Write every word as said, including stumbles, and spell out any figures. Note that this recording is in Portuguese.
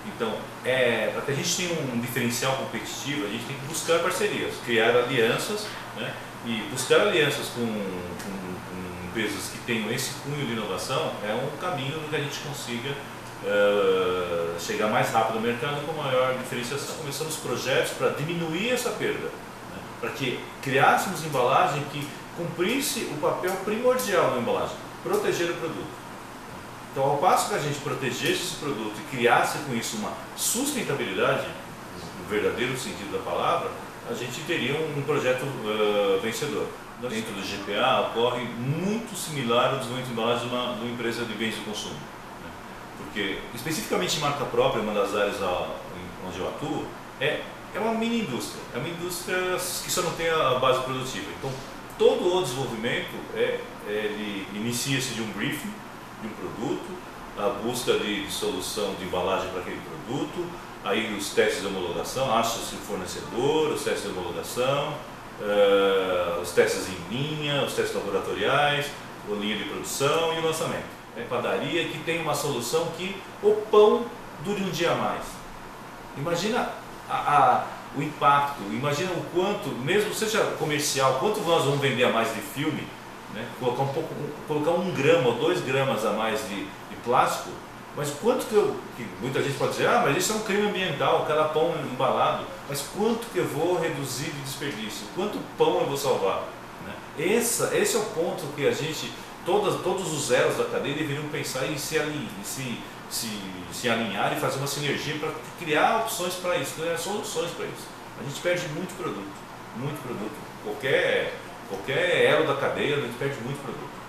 Então, é, para que a gente tenha um diferencial competitivo, a gente tem que buscar parcerias, criar alianças, né? E buscar alianças com, com, com empresas que tenham esse cunho de inovação é um caminho que a gente consiga uh, chegar mais rápido no mercado com maior diferenciação. Começamos projetos para diminuir essa perda, né? Para que criássemos embalagem que cumprisse o papel primordial da embalagem, proteger o produto. Então, ao passo que a gente protegesse esse produto e criasse com isso uma sustentabilidade, no verdadeiro sentido da palavra, a gente teria um projeto uh, vencedor. Dentro do G P A ocorre muito similar ao desenvolvimento de embalagem de uma, de uma empresa de bens de consumo, né? Porque, especificamente em marca própria, uma das áreas onde eu atuo, é, é uma mini indústria, é uma indústria que só não tem a base produtiva. Então, todo o desenvolvimento é, ele inicia-se de um briefing, de um produto, a busca de, de solução de embalagem para aquele produto, aí os testes de homologação, acha-se o fornecedor, os testes de homologação, uh, os testes em linha, os testes laboratoriais, a linha de produção e o lançamento. É padaria que tem uma solução que o pão dure um dia a mais. Imagina a, a, o impacto, imagina o quanto, mesmo seja comercial, quanto nós vamos vender a mais de filme, né? Colocar, um pouco, colocar um grama ou dois gramas a mais de, de plástico, mas quanto que eu, que muita gente pode dizer, ah, mas isso é um crime ambiental, cada pão embalado, mas quanto que eu vou reduzir de desperdício, quanto pão eu vou salvar, né? Essa, esse é o ponto que a gente, todas, todos os elos da cadeia deveriam pensar em se, alinhar, se, se, se alinhar e fazer uma sinergia para criar opções para isso, criar soluções para isso. A gente perde muito produto, muito produto, qualquer... Qualquer elo da cadeia, a gente perde muito produto.